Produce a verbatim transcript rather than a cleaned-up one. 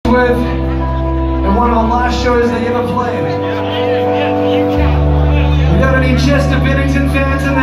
with in one of the last shows they ever played. We got any Chester Bennington fans in